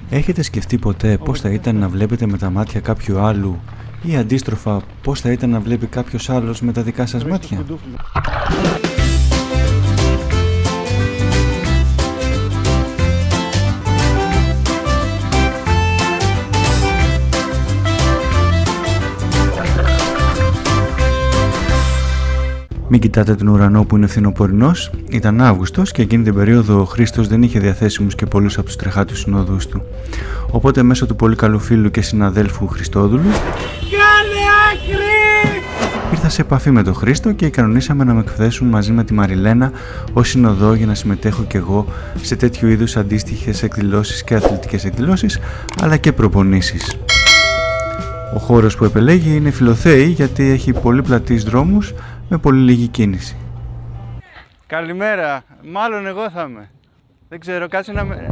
Έχετε σκεφτεί ποτέ πώς θα ήταν να βλέπετε με τα μάτια κάποιου άλλου ή αντίστροφα πώς θα ήταν να βλέπει κάποιος άλλος με τα δικά σας μάτια? Μην κοιτάτε τον ουρανό που είναι φθινοπορεινός. Ήταν Αύγουστος και εκείνη την περίοδο ο Χρήστος δεν είχε διαθέσιμους και πολλούς από τους τρεχάτους συνοδούς του. Οπότε μέσω του πολύ καλού φίλου και συναδέλφου Χριστόδουλου ήρθα σε επαφή με τον Χρήστο και κανονίσαμε να με εκθέσουν μαζί με τη Μαριλένα ως συνοδό για να συμμετέχω κι εγώ σε τέτοιου είδους αντίστοιχες εκδηλώσεις και αθλητικές εκδηλώσεις αλλά και προπονήσεις. Ο χώρος που επελέγει είναι Φιλοθέη γιατί έχει πολύ πλατείς δρόμους με πολύ λίγη κίνηση. Καλημέρα, μάλλον εγώ θα είμαι. Δεν ξέρω, κάτσε να με...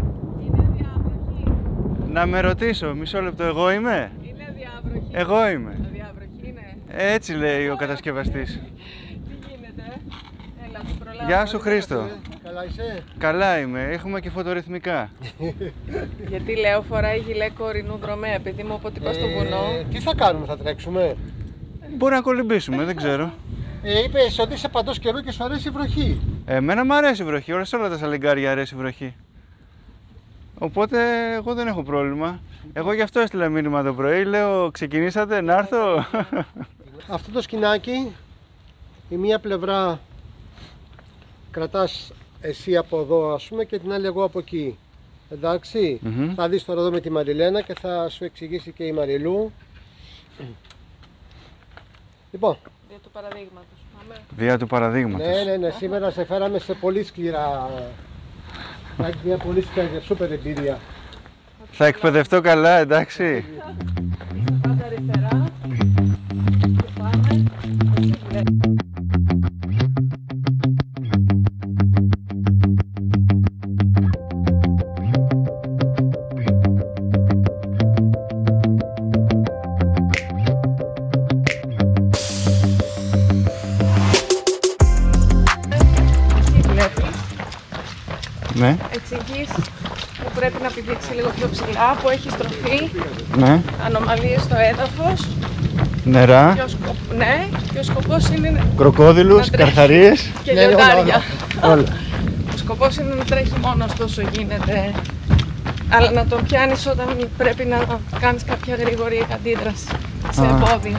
Να με ρωτήσω, μισό λεπτό, εγώ είμαι? Είναι διάβροχη. Εγώ είμαι. Διάβροχη είναι. Έτσι λέει ο κατασκευαστής. Τι γίνεται? Έλα, σου προλάβω. Γεια σου Χρήστο. Καλά είσαι? Καλά είμαι, έχουμε και φωτορυθμικά. Γιατί λέω φοράει γυλαίκο ορεινού δρομέα, επειδή μου από ότι πας στο βουνό. Τι θα κάνουμε, θα τρέξουμε? Μπορεί να κολυμπήσουμε, δεν ξέρω. Είπες ότι είσαι παντός καιρού και σου αρέσει η βροχή. Εμένα μου αρέσει η βροχή, σε όλα τα σαλιγκάρια αρέσει η βροχή. Οπότε εγώ δεν έχω πρόβλημα. Εγώ γι' αυτό έστειλα μήνυμα το πρωί, λέω ξεκινήσατε να έρθω. Αυτό το σκηνάκι, η μία πλευρά κρατάς εσύ από εδώ ας πούμε και την άλλη εγώ από εκεί. Εντάξει, θα δεις τώρα εδώ με τη Μαριλένα και θα σου εξηγήσει και η Μαριλού. Λοιπόν. Δια του παραδείγματος. Δια του παραδείγματος. Ναι, σήμερα σε φέραμε σε πολύ σκληρά. Θα έχει μια πολύ σούπερ εμπειρία. Θα εκπαιδευτώ καλά, εντάξει. Πάντα αριστερά. Και πάμε. Ναι. Εξηγείς που πρέπει να πηδήξει λίγο πιο ψηλά, που έχει στροφή, Ναι. ανομαλίες στο έδαφος. Νερά. Ναι, και ο σκοπός είναι Κροκόδιλους, καρχαρίες. και λιοντάρια. Όλα. Ο σκοπός είναι να τρέχει μόνος τόσο γίνεται, αλλά να τον πιάνεις όταν πρέπει να κάνεις κάποια γρήγορη αντίδραση σε εμπόδιο.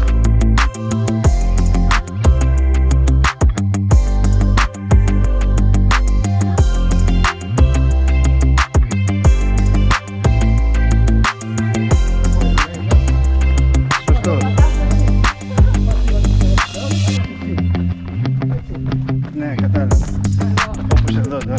Ναι, κατάλαβα. Όπως εδώ τώρα.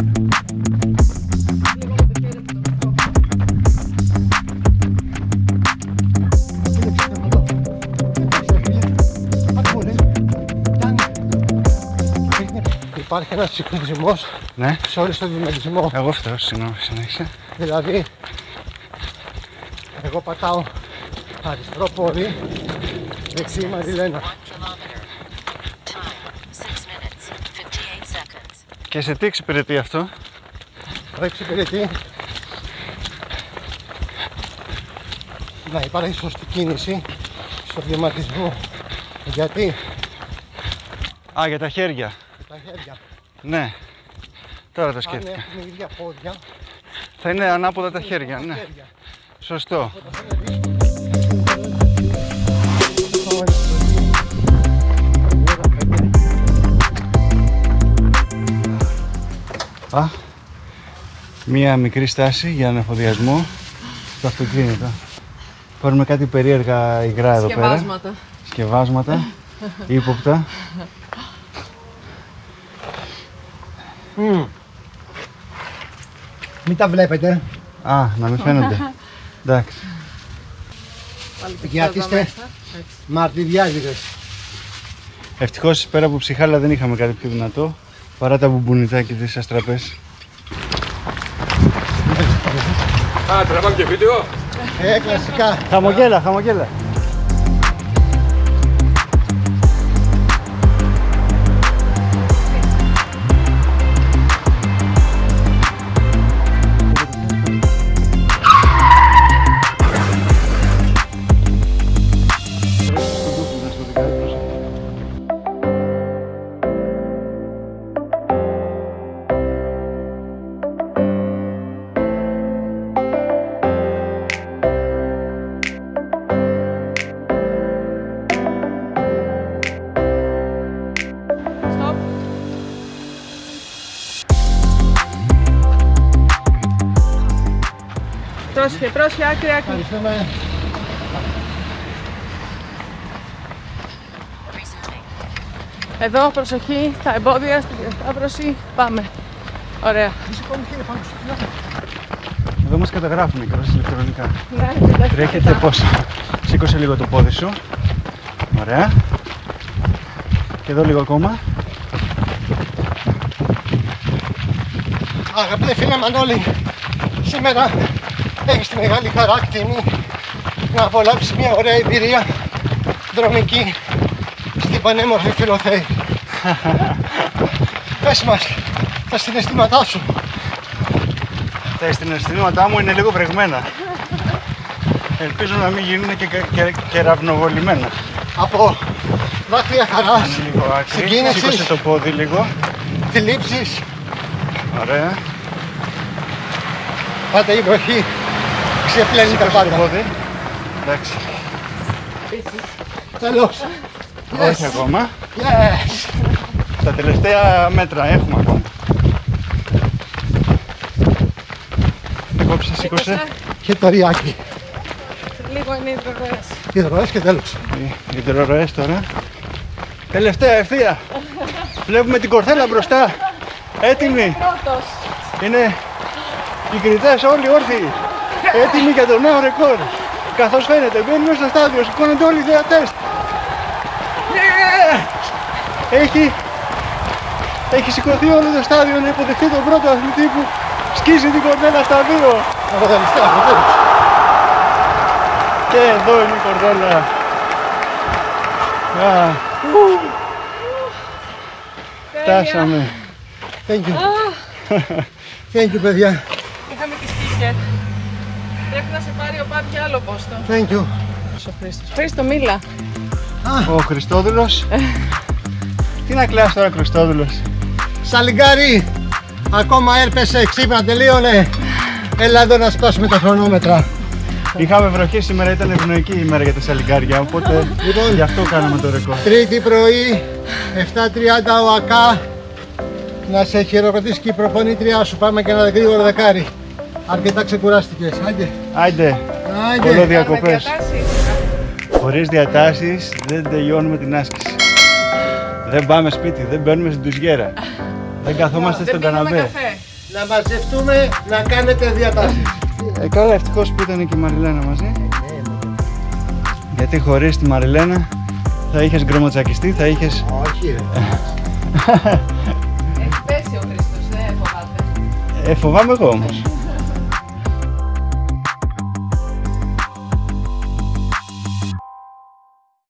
Υπάρχει ένας συγχρονισμός σε όλο τον βηματισμό. Εγώ φταίω, συγγνώμη, συνέχισε. Δηλαδή, εγώ πατάω αριστερό πόδι, δεξί η Μαριλένα. Και σε τι εξυπηρετεί αυτό? Εξυπηρετεί να υπάρχει σωστή κίνηση στο βηματισμό. Γιατί? Για τα χέρια. Τα χέρια. Ναι. Τώρα το σκέφτηκα. Αν έχουμε ίδια πόδια, θα είναι ανάποδα τα χέρια, ναι. Σωστό. Μία μικρή στάση για ανεφοδιασμό στο αυτοκίνητο. Παίρνουμε κάτι περίεργα υγρά εδώ πέρα. Σκευάσματα. Ύποπτα. Μην τα βλέπετε. Να μην φαίνονται. Εντάξει. Γιατί είστε μαρτυριάζιδες. Ευτυχώς πέρα από ψυχάλα δεν είχαμε κάτι πιο δυνατό παρά τα μπουμπουνιτάκια της αστραπές. Τραβάμε και βίντεο. Κλασικά. Χαμογέλα, χαμογέλα. Πρόσχε, πρόσχε, άκρη, άκρη. Ευχαριστούμε. Εδώ, προσοχή, τα εμπόδια στην διασταύρωση. Πάμε. Ωραία. Εδώ μας καταγράφουν οι κρόσεις ηλεκτρονικά. Ναι, Τρέχετε πώς. Σήκωσε λίγο το πόδι σου. Ωραία. Και εδώ λίγο ακόμα. Αγαπητέ φίλε Μανώλη, σήμερα έχεις τη μεγάλη χαρά κτηνή να απολαύσεις μια ωραία εμπειρία δρομική στην πανέμορφη Φιλοθέη. Πες μας τα συναισθήματά σου. Τα συναισθήματά μου είναι λίγο βρεγμένα. Ελπίζω να μην γίνουν και ραυνοβολημένα. Από δάκρυα χαράς, Λίγο άκρη. συγκίνησης, Σήκωσε το πόδι λίγο. θλίψης. Ωραία. Πάντα η βροχή ξεπλένει τα Σήκωσε το πάντα. πόδι. Εντάξει. Τέλος. Όχι ακόμα. Yes. Τα τελευταία μέτρα έχουμε ακόμα. Κόψε, σήκωσε. Και το ριάκι. Λίγο είναι υδρορροές. Υδροές και τέλος. Οι υδρορροές τώρα. Τελευταία ευθεία. Βλέπουμε την κορθέλα μπροστά. Έτοιμοι. Πρώτος. Είναι οι κριτές όλοι όρθιοι. Έτοιμοι για το νέο ρεκόρ. Καθώς φαίνεται, μπαίνουμε στο στάδιο, σηκώνονται όλοι οι θεατές. Έχει σηκωθεί όλο το στάδιο να υποδεχτεί τον πρώτο αθλητή που σκίζει την κορδέλα στα δύο. Από τα ληστά, από τέλος. Και εδώ είναι η κορδέλα. Φτάσαμε. Thank you. Thank you, παιδιά. Είχαμε τη speaker. Πρέπει να σε πάρει ο Πάπ για άλλο πόστο. Thank you. Χρήστο, μίλα. Ο Χριστόδουλος. Τι να κλάσει τώρα, Χριστόδουλος. Σαλιγκάρι, ακόμα έρπεσε, ξύπνα, τελείωνε. Έλα εδώ να σπάσουμε τα χρονόμετρα. Είχαμε βροχή σήμερα, ήταν ευνοϊκή η ημέρα για τα σαλιγκάρια, οπότε Λοιπόν, γι' αυτό κάναμε το ρεκόρ. Τρίτη πρωί, 7:30 ο ΑΚΑ. Να σε χειροκροτήσει και η προπονήτριά σου. Πάμε και ένα γρήγορο δεκάρι. Αρκετά ξεκουράστηκες. Άντε. Άιντε, Άντε. πολλό διακοπές. Διατάσεις. Χωρίς διατάσεις δεν τελειώνουμε την άσκηση. Δεν πάμε σπίτι, δεν μπαίνουμε στην τουζιέρα. Δεν καθόμαστε Δεν στον πίνουμε καναπέ. καφέ. Να μαζευτούμε, να κάνετε διατάσεις. Καλά, ευτυχώς που ήταν και η Μαριλένα μαζί. Γιατί χωρίς τη Μαριλένα θα είχες γκρεμοτσακιστεί, θα είχες... Όχι ρε. Έχει πέσει ο Χρήστος, δεν φοβάται. Φοβάμαι εγώ όμως.